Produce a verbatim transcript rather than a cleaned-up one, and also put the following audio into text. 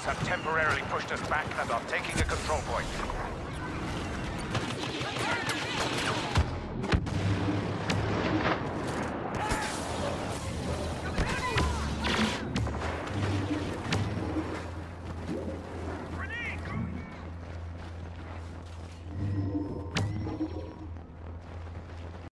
have temporarily pushed us back and are taking a control point.